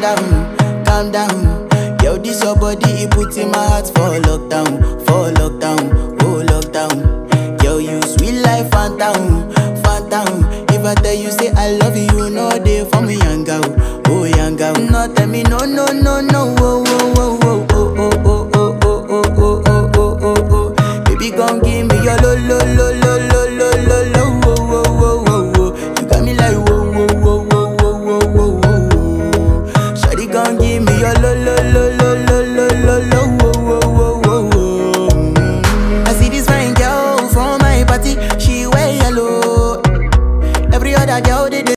calm down. Yo, this your body, it puts in my heart for lockdown, oh lockdown. Yo, you sweet life, phantom, phantom. If I tell you say I love you, you know they for me, young girl, oh young girl. No, tell me no, no, no, no, oh, oh, oh, oh, oh, oh, oh, oh, oh, oh, oh, oh, oh, oh. Baby, come give me your lo, lo, lo, lo.